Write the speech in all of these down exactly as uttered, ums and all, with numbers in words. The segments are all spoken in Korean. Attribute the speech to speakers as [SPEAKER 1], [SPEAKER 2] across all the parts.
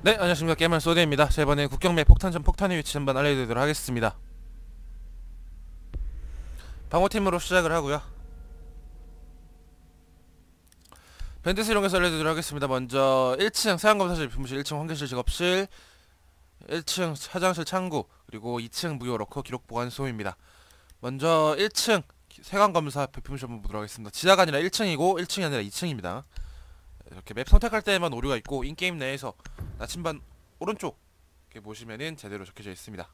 [SPEAKER 1] 네, 안녕하십니까. 게임할 소드입니다. 자, 이번에 국경맵 폭탄전 폭탄의 위치 한번 알려드리도록 하겠습니다. 방어팀으로 시작을 하고요. 밴드스 이용해서 알려드리도록 하겠습니다. 먼저 일 층 세안검사실 비무실, 일 층 환기실 작업실, 일 층 화장실 창구, 그리고 이 층 무료 로커 기록 보관소입니다. 먼저 일 층 세관검사 비무실 한번 보도록 하겠습니다. 지하가 아니라 일 층이고 일 층이 아니라 이 층입니다. 이렇게 맵 선택할 때에만 오류가 있고 인게임 내에서 나침반 오른쪽 이렇게 보시면은 제대로 적혀져 있습니다.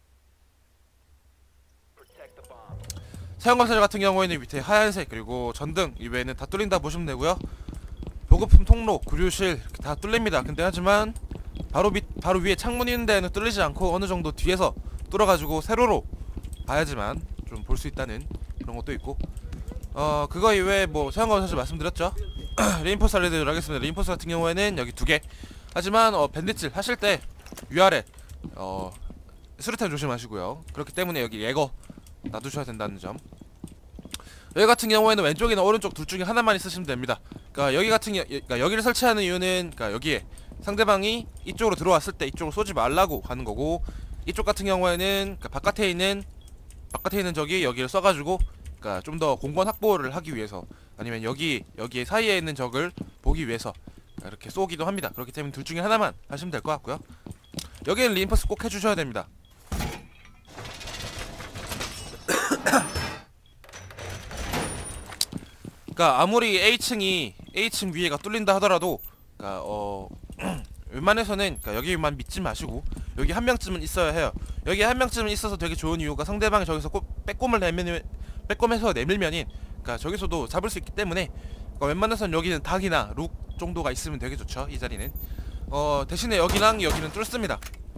[SPEAKER 1] 사용검사실 같은 경우에는 밑에 하얀색 그리고 전등 이외에는 다 뚫린다 보시면 되고요. 보급품 통로, 구류실 이렇게 다 뚫립니다. 근데 하지만 바로 밑 바로 위에 창문이 있는 데는 뚫리지 않고 어느 정도 뒤에서 뚫어가지고 세로로 봐야지만 좀 볼 수 있다는 그런 것도 있고, 어 그거 이외에 뭐 사용검사실 말씀드렸죠. 레인포스 알려드리도록 하겠습니다. 레인포스 같은 경우에는 여기 두 개. 하지만 어 밴딧질 하실 때 위아래 어 수류탄 조심하시고요. 그렇기 때문에 여기 예거 놔두셔야 된다는 점. 여기 같은 경우에는 왼쪽이나 오른쪽 둘 중에 하나만 있으시면 됩니다. 그러니까 여기 같은 겨, 그러니까 여기를 설치하는 이유는 그러니까 여기에 상대방이 이쪽으로 들어왔을 때 이쪽으로 쏘지 말라고 하는 거고, 이쪽 같은 경우에는 그러니까 바깥에 있는 바깥에 있는 적이 여기를 쏴가지고 그러니까 좀 더 공간 확보를 하기 위해서, 아니면 여기 여기 사이에 있는 적을 보기 위해서 이렇게 쏘기도 합니다. 그렇기 때문에 둘 중에 하나만 하시면 될 것 같고요. 여기는 리인포스 꼭 해주셔야 됩니다. 그러니까 아무리 A층이 A층 위에가 뚫린다 하더라도 그러니까 어 웬만해서는 그러니까 여기만 믿지 마시고 여기 한 명쯤은 있어야 해요. 여기 한 명쯤은 있어서 되게 좋은 이유가 상대방이 저기서 꼭 빼꼼을 내면 빼꼼해서 내밀면은 그러니까 저기서도 잡을 수 있기 때문에, 그러니까 웬만해서는 여기는 닭이나 룩 정도가 있으면 되게 좋죠. 이 자리는 어 대신에 여기랑 여기는 뚫습니다.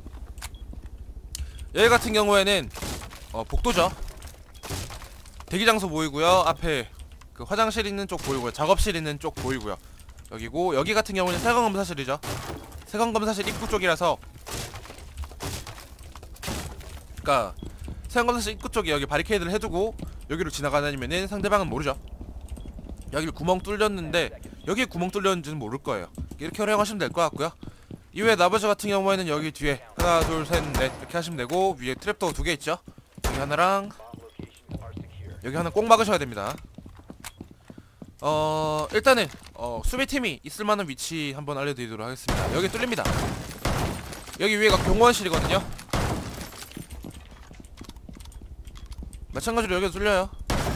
[SPEAKER 1] 여기 같은 경우에는 어 복도죠. 대기장소 보이고요. 앞에 그 화장실 있는 쪽 보이고요. 작업실 있는 쪽 보이고요. 여기고, 여기 같은 경우는 세관검사실이죠. 세관검사실 입구 쪽이라서, 그니까 세관검사실 입구 쪽에 여기 바리케이드를 해두고 여기로 지나가다니면은 상대방은 모르죠. 여기를 구멍 뚫렸는데 여기 구멍 뚫렸는지는 모를 거예요. 이렇게 활용하시면 될 것 같고요. 이외에 나머지 같은 경우에는 여기 뒤에 하나 둘 셋 넷 이렇게 하시면 되고, 위에 트랩도 두 개 있죠. 여기 하나랑 여기 하나 꼭 막으셔야 됩니다. 어 일단은 어 수비팀이 있을만한 위치 한번 알려드리도록 하겠습니다. 여기 뚫립니다. 여기 위에가 경호원실이거든요. 마찬가지로 여기도 뚫려요.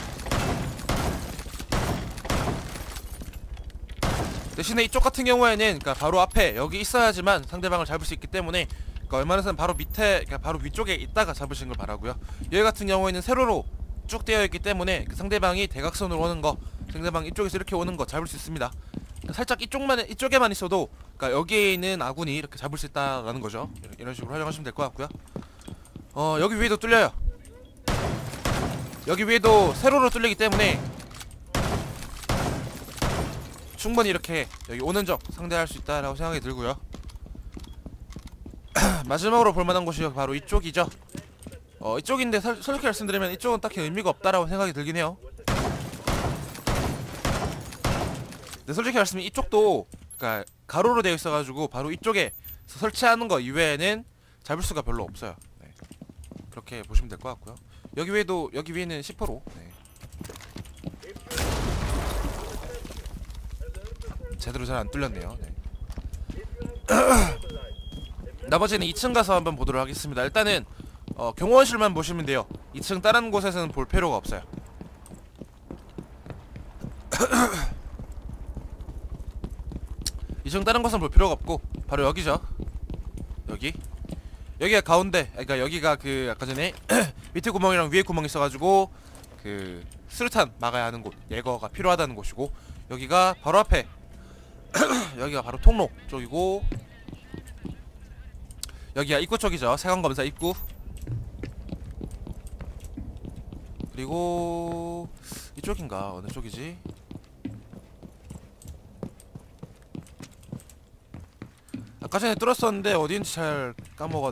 [SPEAKER 1] 대신에 이쪽 같은 경우에는 그러니까 바로 앞에 여기 있어야지만 상대방을 잡을 수 있기 때문에, 그러니까 웬만해서는 바로 밑에 그러니까 바로 위쪽에 있다가 잡으시는 걸 바라고요. 여기 같은 경우에는 세로로 쭉 되어 있기 때문에 그 상대방이 대각선으로 오는 거, 상대방 이쪽에서 이렇게 오는 거 잡을 수 있습니다. 살짝 이쪽만 이쪽에만 있어도 그러니까 여기에 있는 아군이 이렇게 잡을 수 있다라는 거죠. 이런 식으로 활용하시면 될 것 같고요. 어 여기 위에도 뚫려요. 여기 위에도 세로로 뚫리기 때문에 충분히 이렇게 여기 오는 적 상대할 수 있다라고 생각이 들고요. 마지막으로 볼만한 곳이 바로 이쪽이죠. 어 이쪽인데 설, 솔직히 말씀드리면 이쪽은 딱히 의미가 없다라고 생각이 들긴 해요. 근데 솔직히 말씀드리면 이쪽도 그러니까 가로로 되어 있어가지고 바로 이쪽에 설치하는 거 이외에는 잡을 수가 별로 없어요. 네. 그렇게 보시면 될 것 같고요. 여기 위에도 여기 위에는 십 퍼센트. 네. 제대로 잘 안 뚫렸네요. 네. 나머지는 이 층 가서 한번 보도록 하겠습니다. 일단은 어, 경호원실만 보시면 돼요. 이 층 다른 곳에서는 볼 필요가 없어요. 이 층 다른 곳은 볼 필요가 없고 바로 여기죠. 여기 여기가 가운데, 그러니까 여기가 그 아까 전에 밑에 구멍이랑 위에 구멍이 있어가지고 그 수류탄 막아야 하는 곳, 예거가 필요하다는 곳이고, 여기가 바로 앞에 여기가 바로 통로 쪽이고, 여기가 입구 쪽이죠. 세관검사 입구. 그리고 이쪽인가 어느 쪽이지? 아까 전에 뚫었었는데 어디인지 잘 까먹었.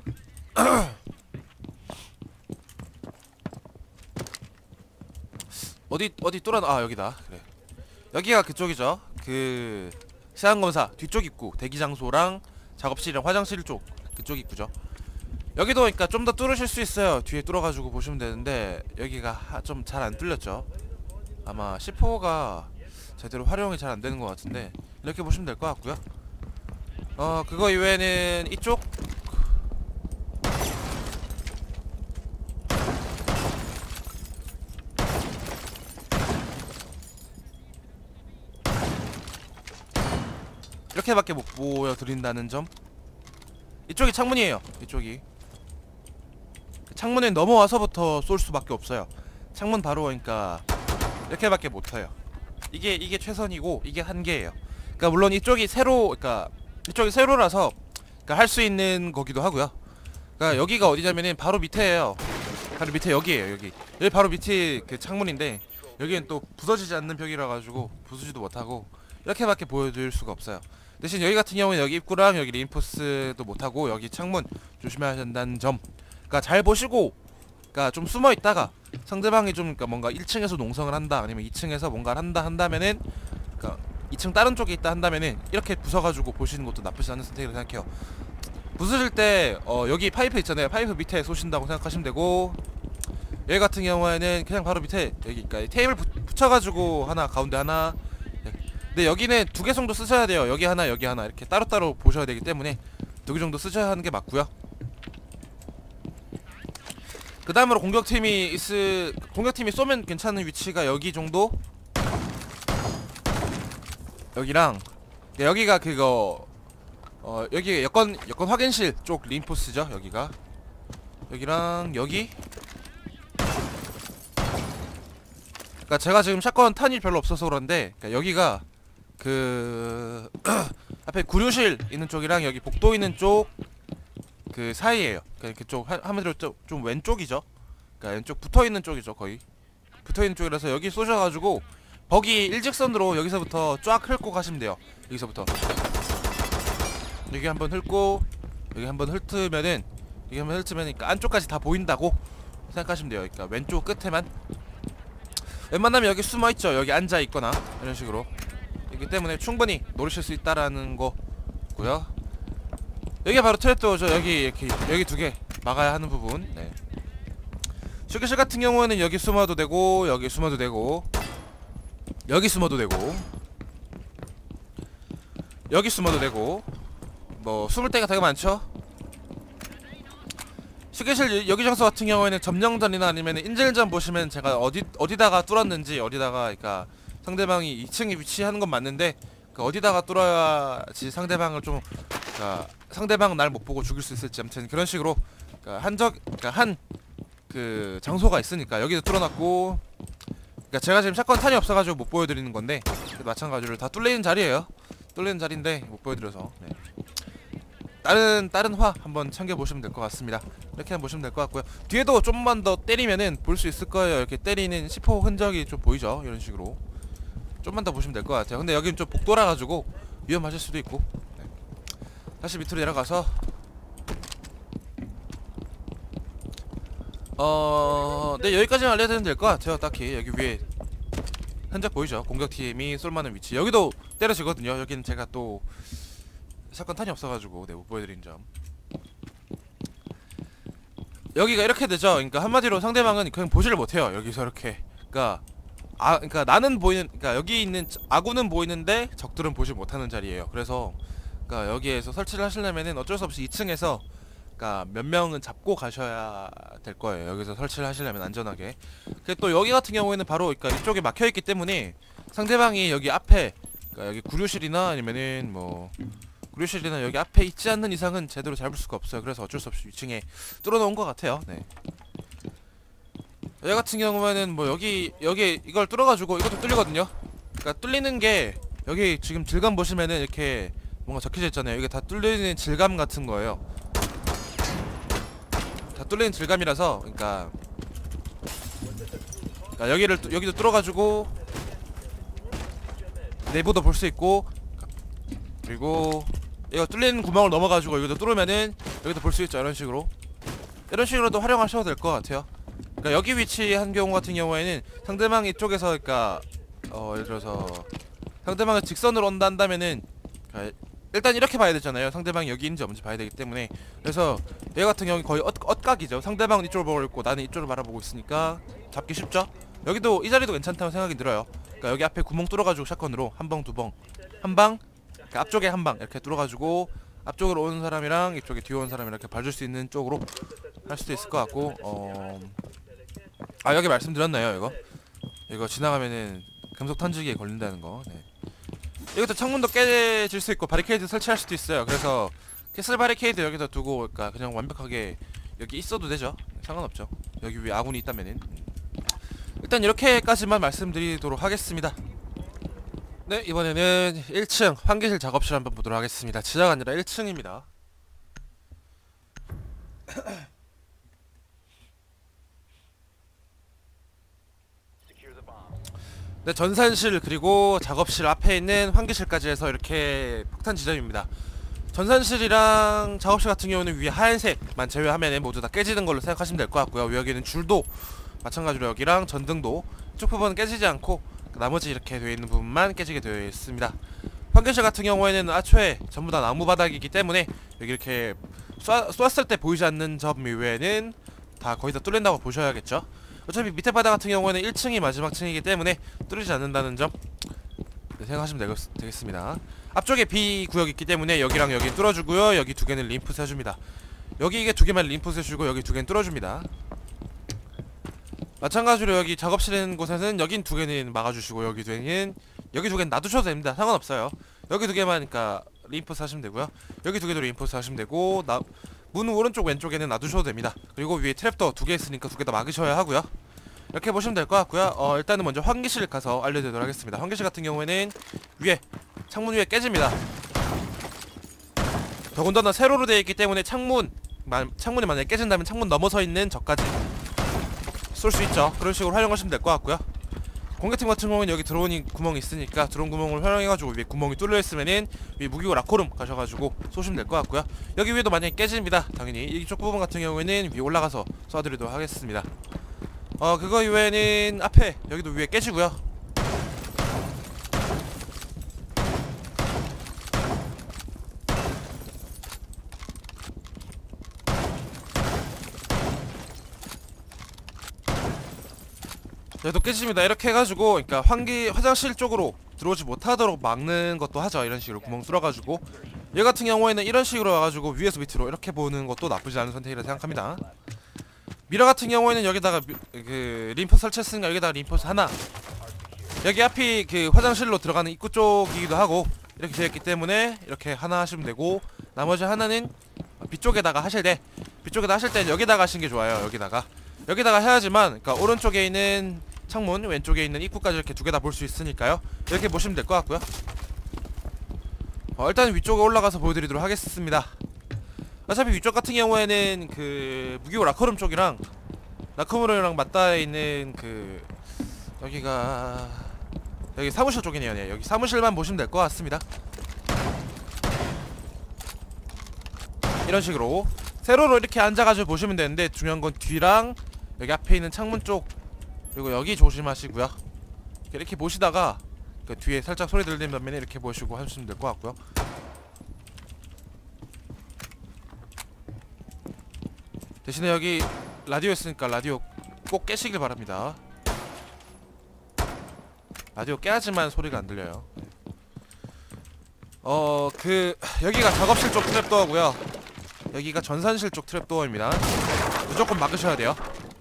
[SPEAKER 1] 어디 어디 뚫어? 아 여기다. 그래. 여기가 그쪽이죠. 그 세안검사 뒤쪽 입구 대기 장소랑 작업실이랑 화장실 쪽 그쪽 입구죠. 여기도 그러니까 좀 더 뚫으실 수 있어요. 뒤에 뚫어가지고 보시면 되는데 여기가 좀 잘 안 뚫렸죠. 아마 씨포가 제대로 활용이 잘 안 되는 것 같은데 이렇게 보시면 될 것 같고요. 어 그거 이외에는 이쪽 이렇게밖에 못 보여드린다는 점. 이쪽이 창문이에요. 이쪽이 창문에 넘어와서부터 쏠 수밖에 없어요. 창문 바로 그러니까 이렇게밖에 못해요. 이게 이게 최선이고 이게 한계예요. 그러니까 물론 이쪽이 세로 그러니까 이쪽이 세로라서 그러니까 할 수 있는 거기도 하고요. 그러니까 여기가 어디냐면은 바로 밑에예요. 바로 밑에 여기에요. 여기 여기 바로 밑에 그 창문인데 여기는 또 부서지지 않는 벽이라 가지고 부수지도 못하고 이렇게밖에 보여드릴 수가 없어요. 대신 여기 같은 경우는 여기 입구랑 여기 리인포스도 못하고 여기 창문 조심해야 된다는 점. 그러니까 잘 보시고 그러니까 좀 숨어 있다가 상대방이 좀 그러니까 뭔가 일 층에서 농성을 한다 아니면 이 층에서 뭔가를 한다 한다면은 그러니까 이 층 다른 쪽에 있다 한다면은 이렇게 부숴가지고 보시는 것도 나쁘지 않은 선택이라고 생각해요. 부수실 때 어 여기 파이프 있잖아요. 파이프 밑에 쏘신다고 생각하시면 되고 여기 같은 경우에는 그냥 바로 밑에 여기 그러니까 테이블 부, 붙여가지고 하나 가운데 하나. 근데 여기는 두 개 정도 쓰셔야 돼요. 여기 하나 여기 하나 이렇게 따로따로 보셔야 되기 때문에 두 개 정도 쓰셔야 하는 게 맞고요. 그 다음으로 공격팀이 있을 공격팀이 쏘면 괜찮은 위치가 여기 정도 여기랑 여기가 그거 어 여기 여권 여권 확인실 쪽 리인포스죠. 여기가 여기랑 여기. 그러니까 제가 지금 샷건 탄이 별로 없어서 그런데 그러니까 여기가 그 앞에 구류실 있는 쪽이랑 여기 복도 있는 쪽 그 사이에요. 그러니까 그쪽 한마디로 좀 왼쪽이죠. 그러니까 왼쪽 붙어있는 쪽이죠. 거의 붙어있는 쪽이라서 여기 쏘셔가지고 버기 일직선으로 여기서부터 쫙 훑고 가시면 돼요. 여기서부터 여기 한번 훑고 여기 한번 훑으면은 여기 한번 훑으면 그러니까 안쪽까지 다 보인다고 생각하시면 돼요. 그러니까 왼쪽 끝에만 웬만하면 여기 숨어있죠. 여기 앉아있거나 이런 식으로. 이기 때문에 충분히 노리실 수 있다라는 거고요. 여기가 바로 트랩도어죠. 여기 이렇게 여기 두 개 막아야 하는 부분. 네. 휴게실 같은 경우에는 여기 숨어도 되고 여기 숨어도 되고 여기 숨어도 되고 여기 숨어도 되고 뭐 숨을 데가 되게 많죠. 휴게실 여기 장소 같은 경우에는 점령전이나 아니면 인질전 보시면 제가 어디 어디다가 뚫었는지 어디다가 그러니까 상대방이 이 층에 위치하는 건 맞는데 그 어디다가 뚫어야지 상대방을 좀 그러니까 상대방 날 못 보고 죽일 수 있을지 아무튼 그런 식으로 그러니까 한적 그러니까 한 그 장소가 있으니까 여기도 뚫어놨고 그러니까 제가 지금 샷건 탄이 없어가지고 못 보여드리는 건데 마찬가지로 다 뚫리는 자리예요. 뚫리는 자리인데 못 보여드려서 네. 다른 다른 화 한번 챙겨보시면 될 것 같습니다. 이렇게 한번 보시면 될 것 같고요. 뒤에도 좀만 더 때리면은 볼 수 있을 거예요. 이렇게 때리는 시포 흔적이 좀 보이죠. 이런 식으로 좀만 더 보시면 될 것 같아요. 근데 여기는 좀 복도라가지고 위험하실 수도 있고. 네. 다시 밑으로 내려가서 어... 네 여기까지만 알려드리면 될 것 같아요. 딱히 여기 위에 흔적 보이죠? 공격팀이 쏠만한 위치 여기도 때려지거든요. 여기는 제가 또 사건 탄이 없어가지고 네, 못 보여드린 점. 여기가 이렇게 되죠. 그러니까 한마디로 상대방은 그냥 보지를 못해요. 여기서 이렇게. 그러니까 아, 그러니까 나는 보이는, 그러니까 여기 있는 아군은 보이는데 적들은 보지 못하는 자리예요. 그래서 그러니까 여기에서 설치를 하시려면은 어쩔 수 없이 이 층에서 그러니까 몇 명은 잡고 가셔야 될 거예요. 여기서 설치를 하시려면 안전하게. 근데 또 여기 같은 경우에는 바로 그러니까 이쪽에 막혀 있기 때문에 상대방이 여기 앞에 그러니까 여기 구류실이나 아니면은 뭐 구류실이나 여기 앞에 있지 않는 이상은 제대로 잡을 수가 없어요. 그래서 어쩔 수 없이 이 층에 뚫어놓은 것 같아요. 네. 여기 같은 경우에는 뭐 여기 여기 이걸 뚫어가지고 이것도 뚫리거든요. 그러니까 뚫리는 게 여기 지금 질감 보시면은 이렇게 뭔가 적혀져 있잖아요. 이게 다 뚫리는 질감 같은 거예요. 다 뚫리는 질감이라서 그러니까, 그러니까 여기를 여기도 뚫어가지고 내부도 볼 수 있고 그리고 이거 뚫리는 구멍을 넘어가지고 여기도 뚫으면은 여기도 볼 수 있죠. 이런 식으로 이런 식으로도 활용하셔도 될 것 같아요. 그러니까 여기 위치한 경우 같은 경우에는 상대방 이쪽에서 그러니까 어 예를 들어서 상대방을 직선으로 온다 한다면은 그러니까 일단 이렇게 봐야 되잖아요. 상대방이 여기 있는지 없는지 봐야 되기 때문에. 그래서 얘 같은 경우는 거의 엇, 엇각이죠. 상대방은 이쪽을 보고 있고 나는 이쪽을 바라보고 있으니까 잡기 쉽죠. 여기도 이 자리도 괜찮다고 생각이 들어요. 그러니까 여기 앞에 구멍 뚫어가지고 샷건으로 한 방, 두 방, 한 방, 그러니까 앞쪽에 한 방 이렇게 뚫어가지고 앞쪽으로 오는 사람이랑 이쪽에 뒤에 오는 사람이랑 이렇게 봐줄 수 있는 쪽으로 할 수도 있을 것 같고. 어... 아 여기 말씀드렸나요 이거? 이거 지나가면은 금속 던지기에 걸린다는 거. 네. 이것도 창문도 깨질 수 있고 바리케이드 설치할 수도 있어요. 그래서 캐슬 바리케이드 여기다 두고 그러니까 그냥 완벽하게 여기 있어도 되죠. 상관없죠. 여기 위에 아군이 있다면은. 일단 이렇게까지만 말씀드리도록 하겠습니다. 네, 이번에는 일 층 환기실 작업실 한번 보도록 하겠습니다. 지하가 아니라 일 층입니다. 네, 전산실 그리고 작업실 앞에 있는 환기실까지 해서 이렇게 폭탄 지점입니다. 전산실이랑 작업실 같은 경우는 위에 하얀색만 제외하면 모두 다 깨지는 걸로 생각하시면 될 것 같고요. 여기는 줄도 마찬가지로 여기랑 전등도 이쪽 부분은 깨지지 않고 나머지 이렇게 되어 있는 부분만 깨지게 되어 있습니다. 환기실 같은 경우에는 애초에 전부 다 나무 바닥이기 때문에 여기 이렇게 쏘, 쏘았을 때 보이지 않는 점 이외에는 다 거의 다 뚫린다고 보셔야겠죠. 어차피 밑에 바닥 같은 경우에는 일 층이 마지막 층이기 때문에 뚫리지 않는다는 점 네, 생각하시면 되겠, 되겠습니다. 앞쪽에 B 구역이 있기 때문에 여기랑 여기 뚫어주고요. 여기 두 개는 림프스 해줍니다. 여기 이게 두 개만 림프스 해주고 여기 두 개는 뚫어줍니다. 마찬가지로 여기 작업실에 있는 곳에는 여긴 두 개는 막아주시고 여기 두 개는 여기 두 개는 놔두셔도 됩니다. 상관없어요. 여기 두 개만 그러니까 림프스 하시면 되고요. 여기 두 개도 림프스 하시면 되고 나, 문 오른쪽 왼쪽에는 놔두셔도 됩니다. 그리고 위에 트랩도 두 개 있으니까 두 개 다 막으셔야 하고요. 이렇게 보시면 될 것 같고요. 어, 일단은 먼저 환기실 가서 알려드리도록 하겠습니다. 환기실 같은 경우에는 위에 창문 위에 깨집니다. 더군다나 세로로 되어 있기 때문에 창문 마, 창문이 만약에 깨진다면 창문 넘어서 있는 적까지 쏠 수 있죠. 그런 식으로 활용하시면 될 것 같고요. 공격팀 같은 경우는 여기 드론이 구멍이 있으니까 드론 구멍을 활용해가지고 위에 구멍이 뚫려 있으면은 위 무기고 라코룸 가셔가지고 쏘시면 될 것 같고요. 여기 위에도 만약에 깨집니다. 당연히 이쪽 부분 같은 경우에는 위에 올라가서 쏴드리도록 하겠습니다. 어 그거 이외에는 앞에 여기도 위에 깨지고요. 얘도 깨집니다. 이렇게 해가지고 그러니까 환기 화장실 쪽으로 들어오지 못하도록 막는 것도 하죠. 이런 식으로 구멍 뚫어가지고 얘 같은 경우에는 이런 식으로 와가지고 위에서 밑으로 이렇게 보는 것도 나쁘지 않은 선택이라 생각합니다. 미러 같은 경우에는 여기다가 미, 그 림프 설치했으니까 여기다가 림포스 하나, 여기 앞이 그 화장실로 들어가는 입구 쪽이기도 하고 이렇게 되어있기 때문에 이렇게 하나 하시면 되고, 나머지 하나는 B쪽에다가 하실 때 B쪽에다 하실 때 여기다가 하시는 게 좋아요. 여기다가 여기다가 해야지만 그러니까 오른쪽에 있는 창문, 왼쪽에 있는 입구까지 이렇게 두 개 다 볼 수 있으니까요. 이렇게 보시면 될 것 같고요. 어, 일단 위쪽에 올라가서 보여드리도록 하겠습니다. 어차피 위쪽 같은 경우에는 그 무기고 라커룸 쪽이랑 라커룸이랑 맞닿아 있는 그 여기가 여기 사무실 쪽이네요. 네, 여기 사무실만 보시면 될 것 같습니다. 이런 식으로 세로로 이렇게 앉아가지고 보시면 되는데, 중요한 건 뒤랑 여기 앞에 있는 창문 쪽 그리고 여기 조심하시고요. 이렇게 보시다가 그 뒤에 살짝 소리 들리면 이렇게 보시고 하시면 될 것 같고요. 대신에 여기 라디오 있으니까 라디오 꼭 깨시길 바랍니다. 라디오 깨야지만 소리가 안 들려요. 어, 그 여기가 작업실 쪽 트랩도어고요. 여기가 전산실 쪽 트랩도어입니다. 무조건 막으셔야 돼요.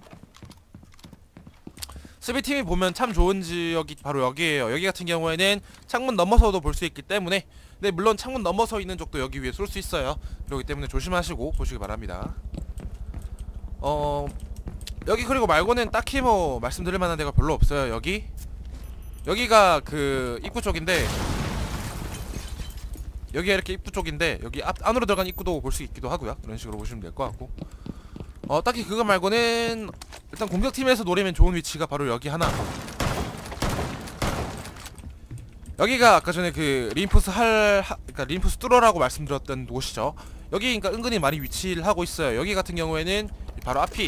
[SPEAKER 1] 수비팀이 보면 참 좋은 지역이 바로 여기에요. 여기 같은 경우에는 창문 넘어서도 볼 수 있기 때문에, 근데 물론 창문 넘어서 있는 쪽도 여기 위에 쏠 수 있어요. 그렇기 때문에 조심하시고 보시기 바랍니다. 어 여기 그리고 말고는 딱히 뭐 말씀드릴 만한 데가 별로 없어요. 여기 여기가 그 입구 쪽인데, 여기가 이렇게 입구 쪽인데 여기 앞, 안으로 들어간 입구도 볼 수 있기도 하고요. 이런 식으로 보시면 될 것 같고, 어 딱히 그거 말고는 일단 공격팀에서 노리면 좋은 위치가 바로 여기 하나, 여기가 아까 전에 그 림푸스 할 하, 그러니까 림푸스 뚫어라고 말씀드렸던 곳이죠. 여기 그러니까 은근히 많이 위치를 하고 있어요. 여기 같은 경우에는 바로 앞이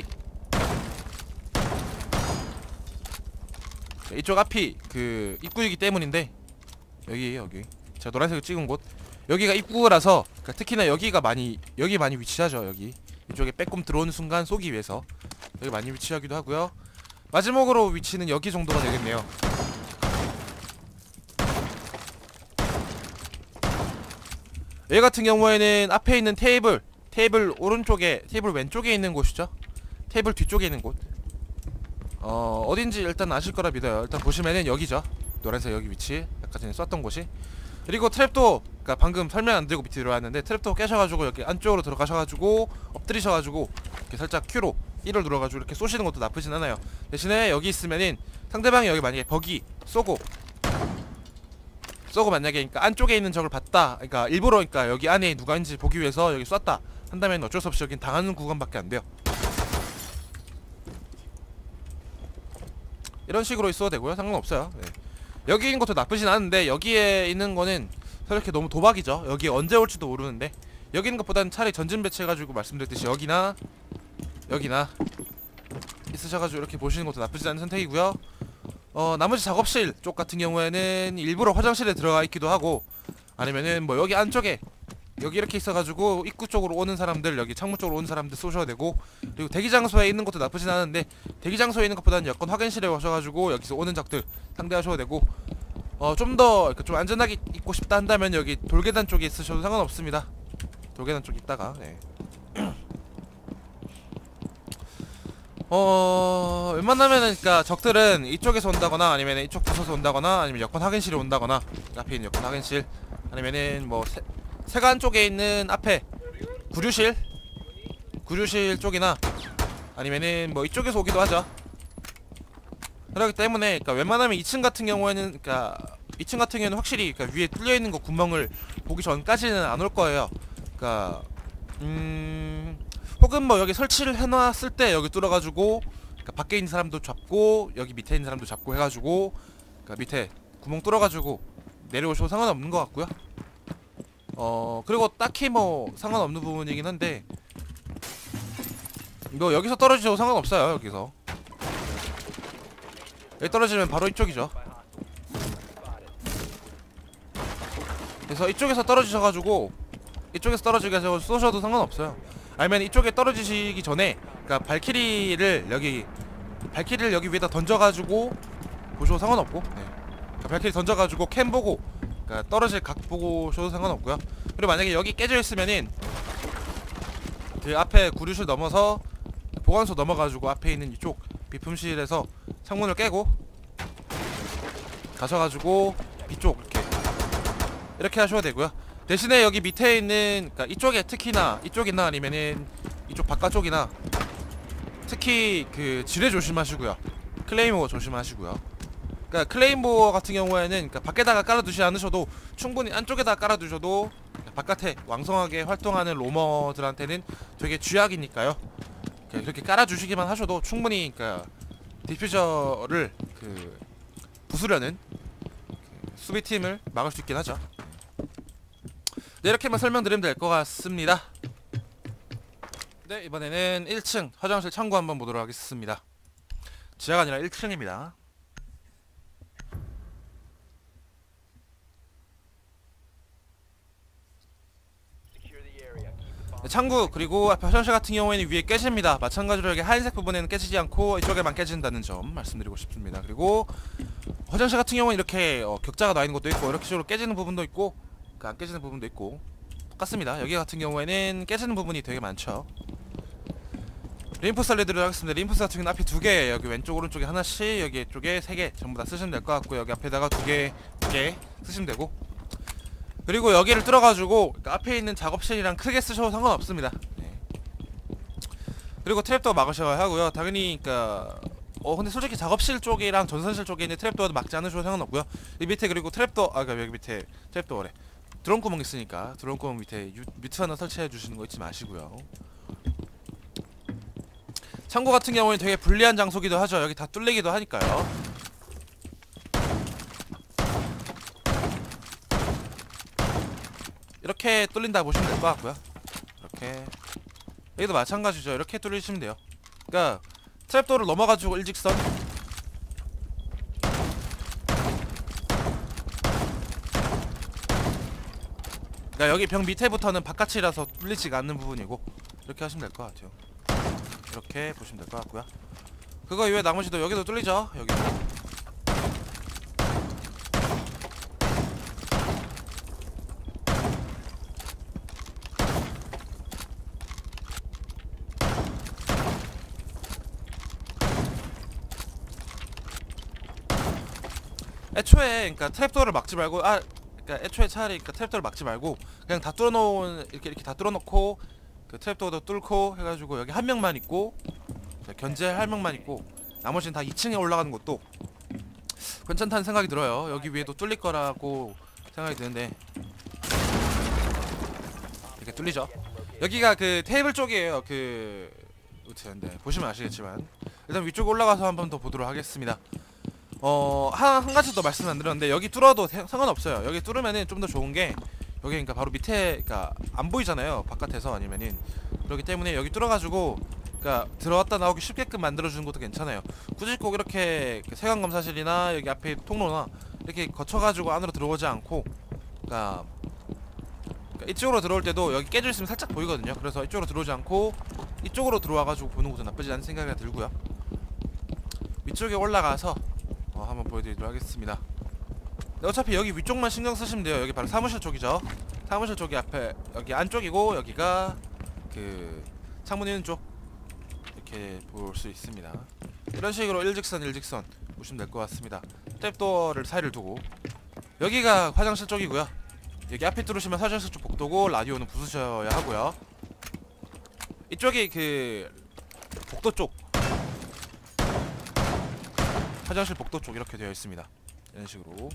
[SPEAKER 1] 이쪽 앞이 그 입구이기 때문인데, 여기 여기 제가 노란색을 찍은 곳, 여기가 입구라서 그러니까 특히나 여기가 많이 여기 많이 위치하죠. 여기 이쪽에 빼꼼 들어오는 순간 쏘기 위해서 여기 많이 위치하기도 하고요. 마지막으로 위치는 여기 정도가 되겠네요. 여기 같은 경우에는 앞에 있는 테이블 테이블 오른쪽에 테이블 왼쪽에 있는 곳이죠. 테이블 뒤쪽에 있는 곳 어 어딘지 일단 아실 거라 믿어요. 일단 보시면은 여기죠. 노란색 여기 위치 아까 전에 쐈던 곳이. 그리고 트랩도 그니까 방금 설명 안 드리고 밑에 들어왔는데 트랩도 깨셔가지고 여기 안쪽으로 들어가셔가지고 엎드리셔가지고 이렇게 살짝 Q로 일을 눌러가지고 이렇게 쏘시는 것도 나쁘진 않아요. 대신에 여기 있으면은 상대방이 여기 만약에 버기 쏘고 쏘고 만약에 그러니까 안쪽에 있는 적을 봤다, 그러니까 일부러 그러니까 여기 안에 누가 있는지 보기 위해서 여기 쐈다 한다면 어쩔 수 없이 여긴 당하는 구간밖에 안 돼요. 이런 식으로 있어도 되고요. 상관없어요. 네. 여기 있는 것도 나쁘진 않은데 여기에 있는 거는 이렇게 너무 도박이죠. 여기 언제 올지도 모르는데 여기 있는 것보다는 차라리 전진 배치해가지고 말씀드렸듯이 여기나 여기나 있으셔가지고 이렇게 보시는 것도 나쁘지 않은 선택이고요. 어 나머지 작업실 쪽 같은 경우에는 일부러 화장실에 들어가 있기도 하고 아니면은 뭐 여기 안쪽에 여기 이렇게 있어가지고 입구 쪽으로 오는 사람들 여기 창문 쪽으로 오는 사람들 쏘셔야 되고, 그리고 대기 장소에 있는 것도 나쁘진 않은데 대기 장소에 있는 것보다는 여권 확인실에 오셔가지고 여기서 오는 적들 상대하셔도 되고, 어 좀 더 좀 안전하게 있고 싶다 한다면 여기 돌계단 쪽에 있으셔도 상관없습니다. 돌계단 쪽에 있다가 네. 어 웬만하면은 그니까 적들은 이쪽에서 온다거나 아니면 이쪽 부서서 온다거나 아니면 여권 확인실에 온다거나 앞에 있는 여권 확인실 아니면은 뭐 세, 세관 쪽에 있는 앞에 구류실 구류실 쪽이나 아니면은 뭐 이쪽에서 오기도 하죠. 그렇기 때문에 그니까 웬만하면 이 층 같은 경우에는 그니까 이 층 같은 경우에는 확실히 그니까 위에 뚫려있는 거 구멍을 보기 전까지는 안 올 거예요. 그니까 음... 혹은 뭐 여기 설치를 해놨을 때 여기 뚫어가지고 그러니까 밖에 있는 사람도 잡고 여기 밑에 있는 사람도 잡고 해가지고 그러니까 밑에 구멍 뚫어가지고 내려오셔도 상관없는 것 같고요. 어 그리고 딱히 뭐 상관없는 부분이긴 한데 뭐 여기서 떨어지셔도 상관없어요. 여기서 여기 떨어지면 바로 이쪽이죠. 그래서 이쪽에서 떨어지셔가지고 이쪽에서 떨어지게 해서 쏘셔도 상관없어요. 아니면 이쪽에 떨어지시기 전에 그니까 발키리를 여기 발키리를 여기 위에다 던져가지고 보셔도 상관없고, 네. 그러니까 발키리 던져가지고 캠 보고 그니까 떨어질 각 보고 sho도 상관없고요. 그리고 만약에 여기 깨져 있으면은 그 앞에 구류실 넘어서 보관소 넘어가지고 앞에 있는 이쪽 비품실에서 창문을 깨고 가셔가지고 이쪽 이렇게 이렇게 하셔도 되고요. 대신에 여기 밑에 있는 그러니까 이쪽에 특히나 이쪽이나 아니면은 이쪽 바깥쪽이나 특히 그 지뢰 조심하시고요. 클레이모어 조심하시고요. 그러니까 클레이모어 같은 경우에는 그러니까 밖에다가 깔아두지 않으셔도 충분히 안쪽에다 깔아두셔도 바깥에 왕성하게 활동하는 로머들한테는 되게 쥐약이니까요. 그렇게 깔아주시기만 하셔도 충분히 그러니까 디퓨저를 그 부수려는 그 수비팀을 막을 수 있긴 하죠. 네, 이렇게만 설명드리면 될 것 같습니다. 네, 이번에는 일 층 화장실 창고 한번 보도록 하겠습니다. 지하가 아니라 일 층입니다. 네, 창구 그리고 앞에 화장실 같은 경우에는 위에 깨집니다. 마찬가지로 여기 하얀색 부분에는 깨지지 않고 이쪽에만 깨진다는 점 말씀드리고 싶습니다. 그리고 화장실 같은 경우는 이렇게 어, 격자가 나있는 것도 있고 이렇게 식으로 깨지는 부분도 있고 안 깨지는 부분도 있고 똑같습니다. 여기 같은 경우에는 깨지는 부분이 되게 많죠. 림포스 알려드리도록 하겠습니다. 림포스 같은 경우는 앞에 두 개, 여기 왼쪽 오른쪽에 하나씩, 여기 쪽에 세 개 전부 다 쓰시면 될 것 같고 여기 앞에다가 두 개, 두 개 쓰시면 되고, 그리고 여기를 뚫어가지고 그러니까 앞에 있는 작업실이랑 크게 쓰셔도 상관없습니다. 네. 그리고 트랩도 막으셔야 하고요. 당연히 그니까 어 근데 솔직히 작업실 쪽이랑 전선실 쪽에 있는 트랩도어도 막지 않으셔도 상관없고요. 이 밑에 그리고 트랩도 아 그러니까 여기 밑에 트랩도어래 드론 구멍 있으니까 드론 구멍 밑에 유, 뮤트 하나 설치해 주시는 거 잊지 마시고요. 창고 같은 경우는 되게 불리한 장소기도 하죠. 여기 다 뚫리기도 하니까요. 이렇게 뚫린다 보시면 될 것 같고요. 이렇게 여기도 마찬가지죠. 이렇게 뚫리시면 돼요. 그러니까 트랩도어를 넘어가지고 일직선 그러니까 여기 벽 밑에부터는 바깥이라서 뚫리지가 않는 부분이고 이렇게 하시면 될 것 같아요. 이렇게 보시면 될 것 같고요. 그거 이외에 나머지도 여기도 뚫리죠. 여기도. 애초에 그러니까 트랩도어를 막지 말고 아 그러니까 애초에 차라리 그러니까 트랩도어를 막지 말고 그냥 다 뚫어놓은 이렇게 이렇게 다 뚫어놓고 그 트랩도어도 뚫고 해가지고 여기 한 명만 있고 견제할 한 명만 있고 나머지는 다 이 층에 올라가는 것도 괜찮다는 생각이 들어요. 여기 위에도 뚫릴 거라고 생각이 드는데 이렇게 뚫리죠. 여기가 그 테이블 쪽이에요. 그 아무튼 네, 보시면 아시겠지만 일단 위쪽 올라가서 한번 더 보도록 하겠습니다. 어, 한, 한 가지 더 말씀 안 드렸는데 여기 뚫어도 세, 상관없어요. 여기 뚫으면은 좀 더 좋은 게 여기 그러니까 바로 밑에 그러니까 안 보이잖아요. 바깥에서 아니면은 그렇기 때문에 여기 뚫어가지고 그러니까 들어왔다 나오기 쉽게끔 만들어주는 것도 괜찮아요. 굳이 꼭 이렇게 세관검사실이나 여기 앞에 통로나 이렇게 거쳐가지고 안으로 들어오지 않고 그러니까, 그러니까 이쪽으로 들어올 때도 여기 깨져 있으면 살짝 보이거든요. 그래서 이쪽으로 들어오지 않고 이쪽으로 들어와가지고 보는 것도 나쁘지 않은 생각이 들고요. 위쪽에 올라가서 어, 한번 보여드리도록 하겠습니다. 네, 어차피 여기 위쪽만 신경 쓰시면 돼요. 여기 바로 사무실 쪽이죠. 사무실 쪽이 앞에 여기 안쪽이고 여기가 그 창문 있는 쪽 이렇게 볼 수 있습니다. 이런 식으로 일직선 일직선 보시면 될 것 같습니다. 스텝도어를 사이를 두고 여기가 화장실 쪽이고요. 여기 앞에 뚫으시면 화장실 쪽 복도고 라디오는 부수셔야 하고요. 이쪽이 그 복도 쪽 화장실 복도 쪽 이렇게 되어 있습니다. 이런 식으로.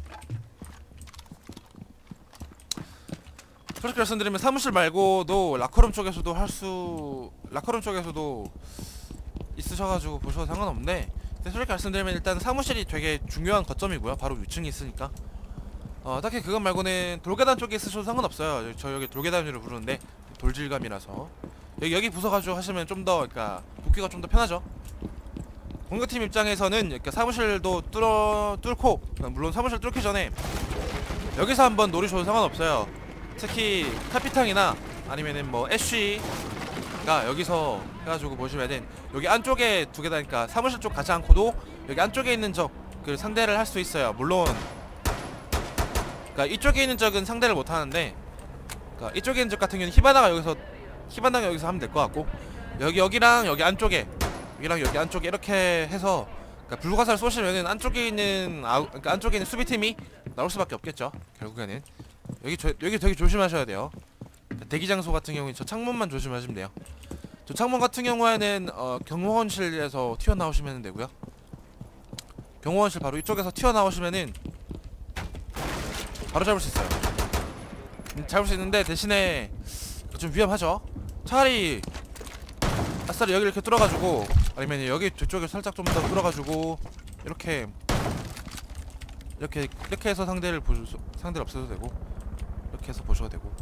[SPEAKER 1] 솔직히 말씀드리면 사무실 말고도 라커룸 쪽에서도 할 수 라커룸 쪽에서도 있으셔가지고 보셔도 상관없는데 근데 솔직히 말씀드리면 일단 사무실이 되게 중요한 거점이고요. 바로 위층이 있으니까 어 딱히 그것 말고는 돌계단 쪽에 있으셔도 상관없어요. 저 여기 돌계단으로 부르는데 돌질감이라서 여기 여기 부숴가지고 하시면 좀 더 그러니까 복귀가 좀 더 편하죠. 공격팀 입장에서는 이렇게 사무실도 뚫어 뚫고 물론 사무실 뚫기 전에 여기서 한번 노리셔도 상관없어요. 특히 카피탕이나 아니면은 뭐 애쉬가 여기서 해가지고 보시면은 여기 안쪽에 두 개다니까 사무실 쪽 가지 않고도 여기 안쪽에 있는 적 그 상대를 할 수 있어요. 물론 그러니까 이쪽에 있는 적은 상대를 못 하는데 그러니까 이쪽에 있는 적 같은 경우는 히바나가 여기서 히바나가 여기서 하면 될 것 같고 여기 여기랑 여기 안쪽에 여기랑 여기 안쪽에 이렇게 해서 그러니까 불가사를 쏘시면은 안쪽에 있는 아우 그러니까 안쪽에 있는 수비팀이 나올 수밖에 없겠죠. 결국에는 여기 저, 여기 되게 조심하셔야 돼요. 대기 장소 같은 경우는 저 창문만 조심하시면 돼요. 저 창문 같은 경우에는 어, 경호원실에서 튀어나오시면 되고요. 경호원실 바로 이쪽에서 튀어나오시면은 바로 잡을 수 있어요. 음, 잡을 수 있는데 대신에 좀 위험하죠. 차라리 아싸리 여기 이렇게 뚫어가지고 아니면 여기 저쪽에 살짝 좀 더 뚫어가지고 이렇게 이렇게 이렇게 해서 상대를 보셔 상대를 없애도 되고 이렇게 해서 보셔도 되고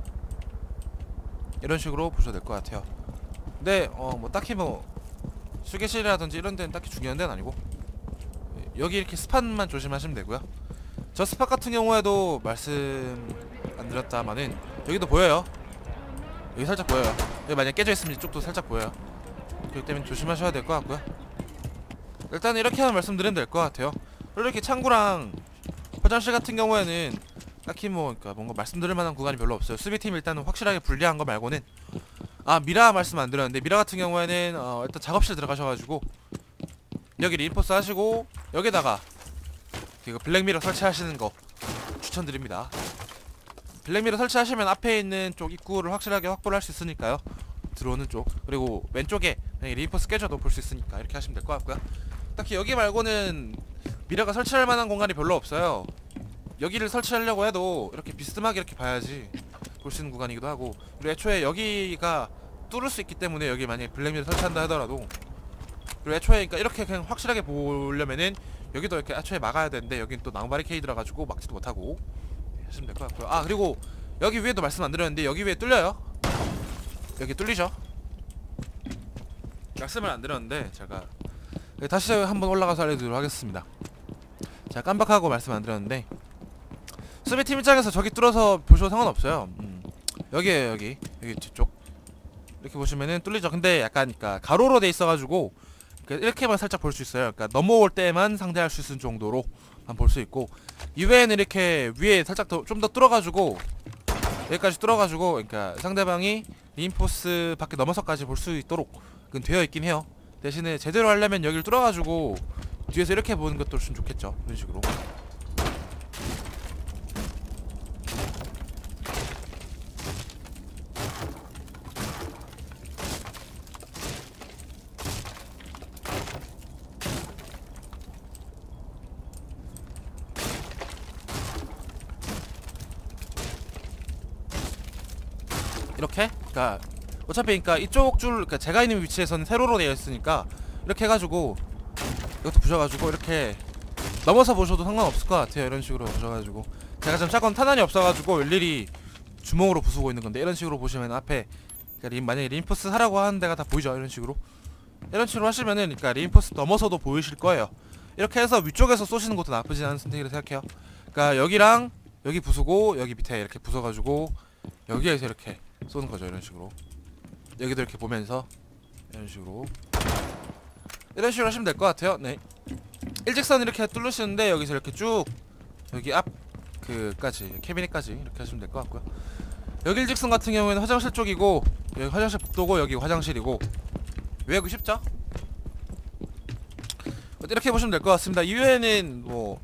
[SPEAKER 1] 이런 식으로 보셔도 될 것 같아요. 근데 어 뭐 딱히 뭐 수계실이라든지 이런 데는 딱히 중요한 데는 아니고 여기 이렇게 스팟만 조심하시면 되고요. 저 스팟 같은 경우에도 말씀 안 드렸다마는 여기도 보여요. 여기 살짝 보여요. 여기 만약 깨져 있으면 이쪽도 살짝 보여요. 그렇기 때문에 조심하셔야 될 것 같고요. 일단 이렇게만 말씀드리면 될 것 같아요. 이렇게 창구랑 화장실 같은 경우에는 딱히 뭐 그러니까 뭔가 말씀드릴 만한 구간이 별로 없어요. 수비팀 일단은 확실하게 분리한 거 말고는 아 미라 말씀 안 드렸는데 미라 같은 경우에는 어 일단 작업실 들어가셔가지고 여기 리인포스 하시고 여기다가 그 블랙미러 설치하시는 거 추천드립니다. 블랙미러 설치하시면 앞에 있는 쪽 입구를 확실하게 확보를 할 수 있으니까요. 들어오는 쪽 그리고 왼쪽에 리인포스 깨져도 볼 수 있으니까 이렇게 하시면 될 것 같고요. 딱히 여기 말고는 미라가 설치할 만한 공간이 별로 없어요. 여기를 설치하려고 해도 이렇게 비스듬하게 이렇게 봐야지 볼 수 있는 구간이기도 하고 그리고 애초에 여기가 뚫을 수 있기 때문에 여기 만약에 블랙미러 설치한다 하더라도 그리고 애초에 그러니까 이렇게 그냥 확실하게 보려면은 여기도 이렇게 애초에 막아야 되는데 여긴 또 나무 바리케이드라 가지고 막지도 못하고 하시면 될 것 같고요. 아 그리고 여기 위에도 말씀 안 드렸는데 여기 위에 뚫려요. 여기 뚫리죠. 말씀을 안 드렸는데 제가 다시 한번 올라가서 알려드리도록 하겠습니다. 제가 깜빡하고 말씀 안 드렸는데 수비팀 입장에서 저기 뚫어서 보셔도 상관없어요. 음. 여기에요. 여기 여기 뒤쪽 이렇게 보시면은 뚫리죠. 근데 약간 그러니까 가로로 돼 있어가지고 그러니까 이렇게만 살짝 볼 수 있어요. 그러니까 넘어올 때만 상대할 수 있는 정도로 볼 수 있고, 이외에는 이렇게 위에 살짝 더 좀 더 뚫어가지고 여기까지 뚫어가지고 그러니까 상대방이 리인포스 밖에 넘어서까지 볼 수 있도록 그건 되어 있긴 해요. 대신에 제대로 하려면 여기를 뚫어가지고 뒤에서 이렇게 보는 것도 좀 좋겠죠. 이런 식으로. 이렇게, 그러니까 어차피 그러니까 이쪽 줄, 그러니까 제가 있는 위치에서는 세로로 되어 있으니까 이렇게 해가지고 이것도 부셔가지고 이렇게 넘어서 보셔도 상관없을 것 같아요. 이런 식으로 부셔가지고 제가 지금 샷건 탄환이 없어가지고 일일이 주먹으로 부수고 있는 건데, 이런 식으로 보시면 앞에 그러니까 린, 만약에 리인포스 하라고 하는 데가 다 보이죠. 이런 식으로 이런 식으로 하시면은 그러니까 리인포스 넘어서도 보이실 거예요. 이렇게 해서 위쪽에서 쏘시는 것도 나쁘지 않은 선택이라 생각해요. 그러니까 여기랑 여기 부수고 여기 밑에 이렇게 부숴가지고 여기에서 이렇게 쏘는 거죠. 이런 식으로 여기도 이렇게 보면서 이런 식으로 이런 식으로 하시면 될 것 같아요. 네, 일직선 이렇게 뚫으시는데 여기서 이렇게 쭉 여기 앞 그까지 캐비닛까지 이렇게 하시면 될 것 같고요. 여기 일직선 같은 경우에는 화장실 쪽이고 여기 화장실 복도고 여기 화장실이고 외우기 쉽죠? 이렇게 보시면 될 것 같습니다. 이외에는 뭐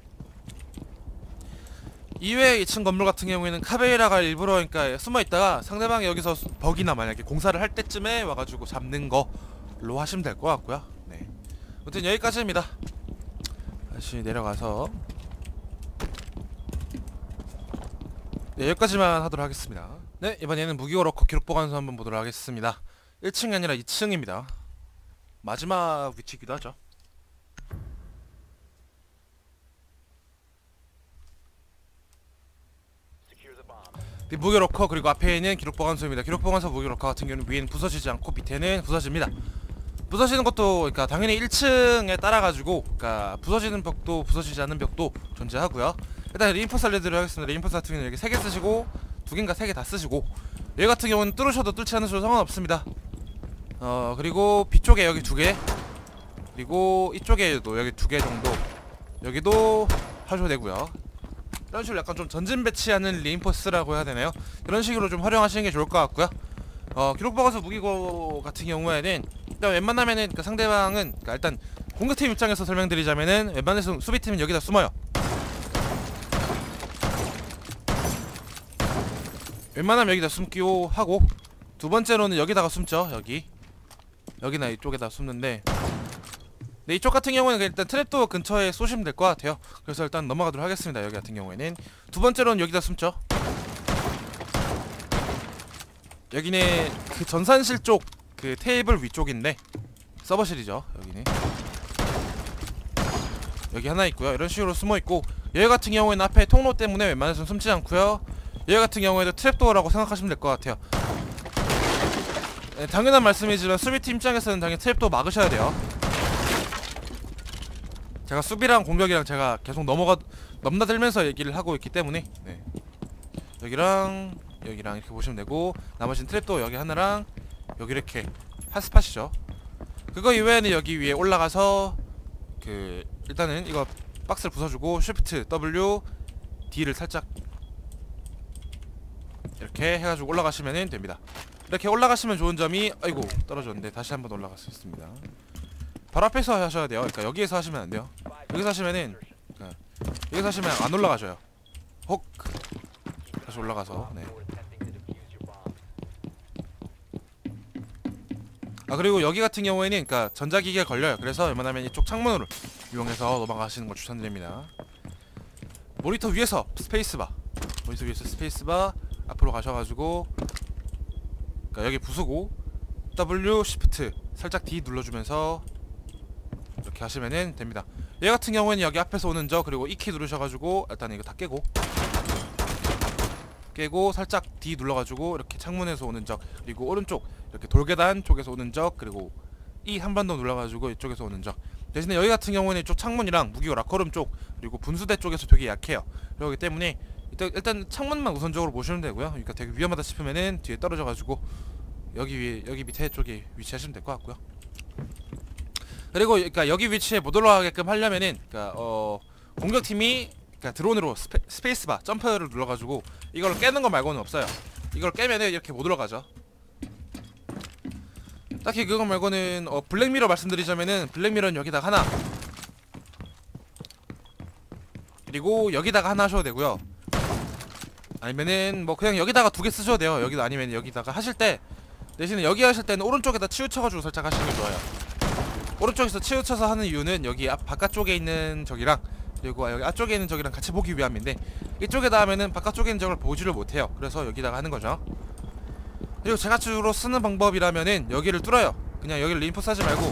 [SPEAKER 1] 이외에 이 층 건물 같은 경우에는 카베이라가 일부러 그러니까 숨어있다가 상대방이 여기서 벅이나 만약에 공사를 할 때쯤에 와가지고 잡는 걸로 하시면 될 것 같고요. 네, 아무튼 여기까지입니다. 다시 내려가서 네, 여기까지만 하도록 하겠습니다. 네, 이번에는 무기고 러커 기록 보관소 한번 보도록 하겠습니다. 일 층이 아니라 이 층입니다. 마지막 위치이기도 하죠. 무기 러커, 그리고 앞에 있는 기록 보관소입니다. 기록 보관소 무기 러커 같은 경우는 위에는 부서지지 않고 밑에는 부서집니다. 부서지는 것도 그러니까 당연히 일 층에 따라 가지고 그러니까 부서지는 벽도 부서지지 않는 벽도 존재하고요. 일단 리인포스 알려드리도록 하겠습니다. 리인포스 같은 경우는 여기 세 개 쓰시고 두 개인가 세 개 다 쓰시고, 여기 같은 경우는 뚫으셔도 뚫지 않으셔도 상관없습니다. 어 그리고 뒤쪽에 여기 두 개, 그리고 이쪽에도 여기 두 개 정도 여기도 하셔도 되고요. 이런 식으로 약간 좀 전진 배치하는 리인포스라고 해야 되나요? 이런 식으로 좀 활용하시는 게 좋을 것 같고요. 어 기록 보관소 무기고 같은 경우에는 일단 웬만하면은 그 상대방은 그러니까 일단 공격팀 입장에서 설명드리자면은 웬만해서 수비팀은 여기다 숨어요. 웬만하면 여기다 숨기고 하고, 두 번째로는 여기다가 숨죠. 여기 여기나 이쪽에다 숨는데, 네, 이쪽 같은 경우에는 일단 트랩도어 근처에 쏘시면 될 것 같아요. 그래서 일단 넘어가도록 하겠습니다. 여기 같은 경우에는 두 번째로는 여기다 숨죠. 여기는 그 전산실 쪽 그 테이블 위쪽인데 서버실이죠. 여기는 여기 하나 있고요. 이런 식으로 숨어있고, 여기 같은 경우에는 앞에 통로 때문에 웬만해서는 숨지 않고요. 여기 같은 경우에도 트랩도어라고 생각하시면 될 것 같아요. 네, 당연한 말씀이지만 수비팀 입장에서는 당연히 트랩도어 막으셔야 돼요. 제가 수비랑 공격이랑 제가 계속 넘어가 넘나들면서 얘기를 하고 있기 때문에, 네, 여기랑 여기랑 이렇게 보시면 되고, 나머지는 트랩도 여기 하나랑 여기 이렇게 핫스팟이죠. 그거 이외에는 여기 위에 올라가서 그 일단은 이거 박스를 부숴주고 쉬프트 더블유 D를 살짝 이렇게 해가지고 올라가시면 됩니다. 이렇게 올라가시면 좋은 점이, 아이고 떨어졌는데 다시 한번 올라갈 수 있습니다. 바로 앞에서 하셔야 돼요. 그러니까 여기에서 하시면 안 돼요. 여기서 하시면은 그러니까 여기서 하시면 안 올라가셔요. 혹 다시 올라가서. 네. 아 그리고 여기 같은 경우에는 그러니까 전자기기가 걸려요. 그래서 웬만하면 이쪽 창문으로 이용해서 넘어가시는 걸 추천드립니다. 모니터 위에서 스페이스바, 모니터 위에서 스페이스바 앞으로 가셔가지고 그러니까 여기 부수고 더블유 쉬프트 살짝 D 눌러주면서 이렇게 하시면은 됩니다. 얘 같은 경우에는 여기 앞에서 오는 적, 그리고 이 키 누르셔가지고 일단 이거 다 깨고 깨고 살짝 D 눌러가지고 이렇게 창문에서 오는 적, 그리고 오른쪽 이렇게 돌계단 쪽에서 오는 적, 그리고 E 한 번 더 눌러가지고 이쪽에서 오는 적. 대신에 여기 같은 경우에는 이쪽 창문이랑 무기고 라커룸 쪽, 그리고 분수대 쪽에서 되게 약해요. 그렇기 때문에 일단, 일단 창문만 우선적으로 보시면 되고요. 그러니까 되게 위험하다 싶으면은 뒤에 떨어져가지고 여기 위에 여기 밑에 쪽에 위치하시면 될 것 같고요. 그리고 그러니까 여기 위치에 못 올라가게끔 하려면은 그러니까 어 공격팀이 그러니까 드론으로 스페, 스페이스바 점프를 눌러가지고 이걸 깨는 거 말고는 없어요. 이걸 깨면은 이렇게 못 올라가죠. 딱히 그거 말고는 어 블랙미러 말씀드리자면은 블랙미러는 여기다가 하나, 그리고 여기다가 하나 하셔도 되고요. 아니면은 뭐 그냥 여기다가 두 개 쓰셔도 돼요. 여기도 아니면 여기다가 하실 때 대신에 여기 하실 때는 오른쪽에다 치우쳐가지고 살짝 하시는 게 좋아요. 오른쪽에서 치우쳐서 하는 이유는 여기 앞 바깥쪽에 있는 적이랑 그리고 여기 앞쪽에 있는 적이랑 같이 보기 위함인데 이쪽에다 하면은 바깥쪽에 있는 적을 보지를 못해요. 그래서 여기다가 하는 거죠. 그리고 제가 주로 쓰는 방법이라면은 여기를 뚫어요. 그냥 여기를 린포스 하지 말고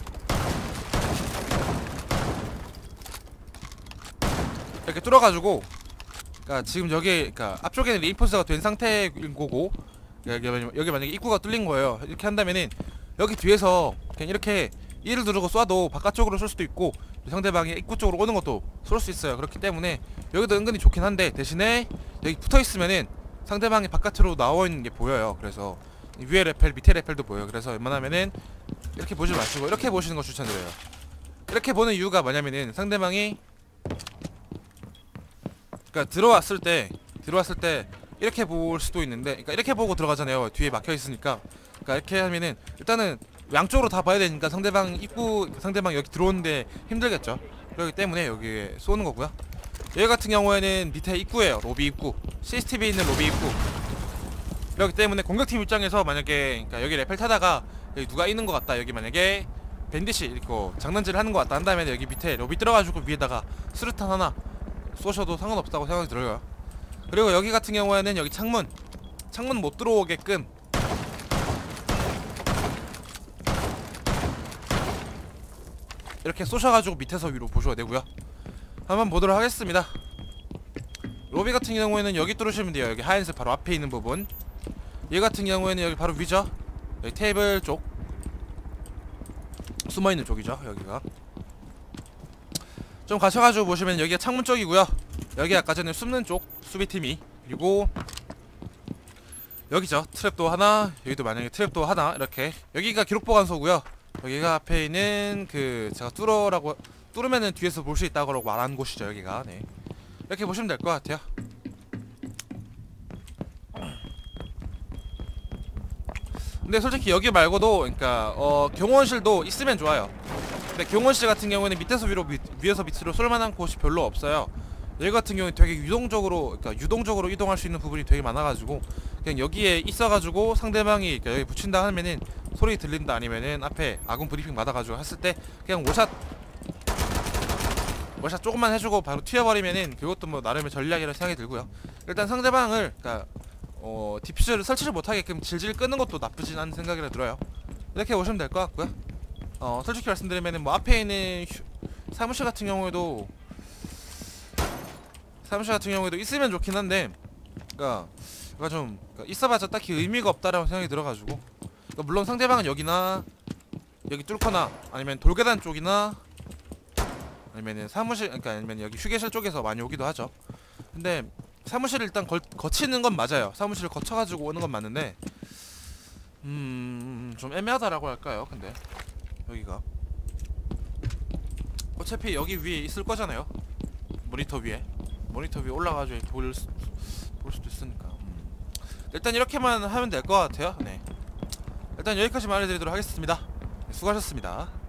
[SPEAKER 1] 이렇게 뚫어가지고, 그러니까 지금 여기 그러니까 앞쪽에는 린포스가 된 상태인 거고 여기, 여기 만약에 입구가 뚫린 거예요. 이렇게 한다면은 여기 뒤에서 그냥 이렇게 이를 누르고 쏴도 바깥쪽으로 쏠 수도 있고 상대방이 입구 쪽으로 오는 것도 쏠 수 있어요. 그렇기 때문에 여기도 은근히 좋긴 한데 대신에 여기 붙어있으면은 상대방이 바깥으로 나와있는 게 보여요. 그래서 위에 레펠 밑에 레펠도 보여요. 그래서 웬만하면은 이렇게 보지 마시고 이렇게 보시는 거 추천드려요. 이렇게 보는 이유가 뭐냐면은 상대방이 그러니까 들어왔을 때 들어왔을 때 이렇게 볼 수도 있는데, 그러니까 이렇게 보고 들어가잖아요. 뒤에 막혀 있으니까. 그러니까 이렇게 하면은 일단은 양쪽으로 다 봐야 되니까 상대방 입구 상대방 여기 들어오는데 힘들겠죠. 그렇기 때문에 여기에 쏘는 거고요. 여기 같은 경우에는 밑에 입구예요. 로비 입구, 씨씨티비 있는 로비 입구. 그렇기 때문에 공격팀 입장에서 만약에 그러니까 여기 레펠 타다가 여기 누가 있는 것 같다, 여기 만약에 밴디시 있고 장난질을 하는 것 같다 한다면 여기 밑에 로비 들어가지고 위에다가 수류탄 하나 쏘셔도 상관없다고 생각이 들어요. 그리고 여기 같은 경우에는 여기 창문 창문 못 들어오게끔 이렇게 쏘셔가지고 밑에서 위로 보셔야 되고요. 한번 보도록 하겠습니다. 로비 같은 경우에는 여기 뚫으시면 돼요. 여기 하얀색 바로 앞에 있는 부분. 얘 같은 경우에는 여기 바로 위죠. 여기 테이블 쪽 숨어있는 쪽이죠. 여기가 좀 가셔가지고 보시면 여기가 창문 쪽이고요. 여기 아까 전에 숨는 쪽 수비팀이, 그리고 여기죠. 트랩도 하나, 여기도 만약에 트랩도 하나, 이렇게 여기가 기록보관소고요. 여기가 앞에 있는 그 제가 뚫어라고 뚫으면은 뒤에서 볼 수 있다고 말한 곳이죠. 여기가. 네, 이렇게 보시면 될 것 같아요. 근데 솔직히 여기 말고도 그러니까 어 경호원실도 있으면 좋아요. 근데 경호원실 같은 경우에는 밑에서 위로 밑, 위에서 밑으로 쏠만한 곳이 별로 없어요. 여기 같은 경우에 되게 유동적으로 그러니까 유동적으로 이동할 수 있는 부분이 되게 많아가지고 그냥 여기에 있어가지고 상대방이 그러니까 여기 붙인다 하면은 소리 들린다 아니면은 앞에 아군 브리핑 받아가지고 했을 때 그냥 워샷 워샷 조금만 해주고 바로 튀어버리면은 그것도 뭐 나름의 전략이라 생각이 들고요. 일단 상대방을 그러니까 어 디퓨저를 설치를 못하게끔 질질 끄는 것도 나쁘진 않은 생각이라 들어요. 이렇게 보시면 될 것 같고요. 어 솔직히 말씀드리면은 뭐 앞에 있는 휴, 사무실 같은 경우에도 사무실 같은 경우에도 있으면 좋긴 한데 그니까 그니까 좀 그러니까 있어봤자 딱히 의미가 없다라고 생각이 들어가지고 그러니까 물론 상대방은 여기나 여기 뚫거나 아니면 돌계단 쪽이나 아니면은 사무실 그러니까 아니면 여기 휴게실 쪽에서 많이 오기도 하죠. 근데 사무실을 일단 걸, 거치는 건 맞아요. 사무실을 거쳐가지고 오는 건 맞는데 음... 좀 애매하다라고 할까요? 근데 여기가 어차피 여기 위에 있을 거잖아요. 모니터 위에 모니터 위에 올라가지고 볼, 수, 볼 수도 있으니까 음. 일단 이렇게만 하면 될 것 같아요. 네, 일단 여기까지 말해드리도록 하겠습니다. 네, 수고하셨습니다.